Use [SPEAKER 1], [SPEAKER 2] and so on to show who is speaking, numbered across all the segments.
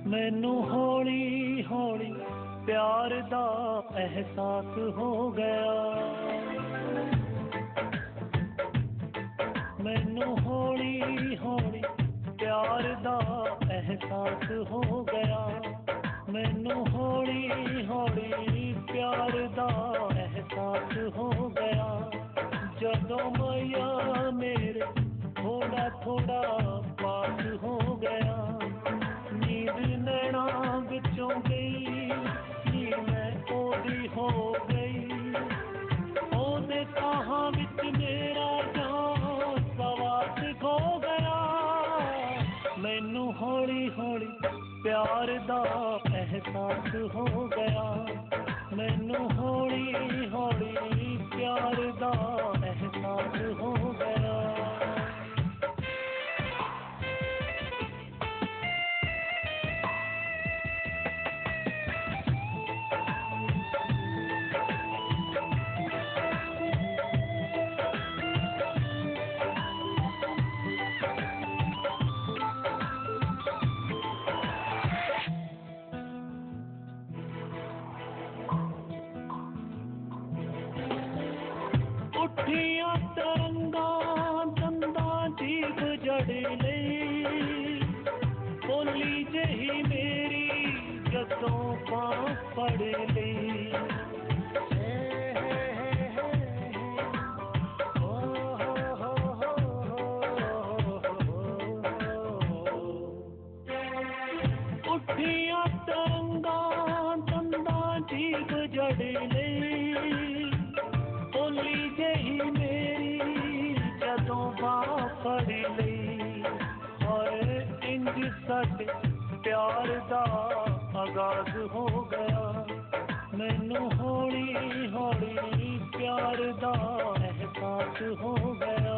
[SPEAKER 1] मैनू हौली हौली प्यार दा एहसास हो गया। मैनू हौली हौली प्यार दा एहसास हो गया। मैनू हौली हौली प्यार दा एहसास हो गया। जदों मैया मेरे थोड़ा थोड़ा पास हो गया। नींद नैना विचों गई नी मैं ओदी हो गई। ओदे ताहां विच मेरा जान सवास खो गया। मैनू हौली हौली प्यार दा एहसास हो गया। मैनू हौली हौली प्यार दा एहसास हो गया। उठिया तरंगा दंदा जीभ जड़ लई। बोली जही मेरी जदों बांह फड़ लई। उठिया तरंगा दंदा जीभ जड़ लई। बोली जही मेरी जदों बांह फड़ लई। और इंज साडे प्यार दा आगाज हो गया। मैनू हौली हौली प्यार दा एहसास हो गया।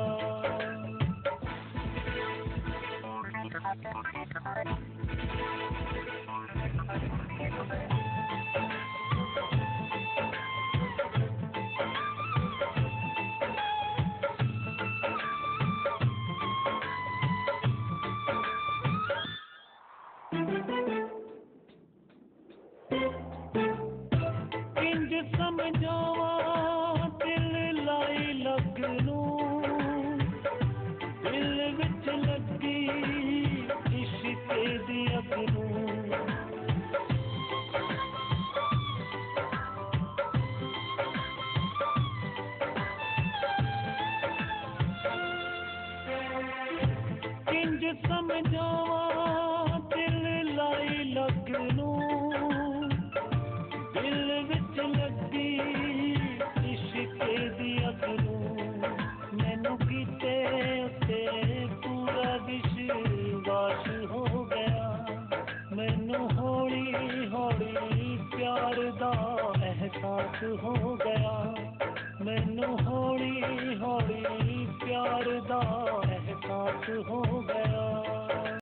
[SPEAKER 1] इंज समझावा दिल लाई लगनू। दिल विच लगी इश्क दी अगनू। इंज समझावा दिल लाई लगनू। दिल विच लगी इश्क दी अगनू। मैनू कीते उत्ते पूरा विश्वास हो गया। मैनू हौली हौली प्यार दा एहसास हो गया। मैनू हौली हौली प्यार दा एहसास हो गया।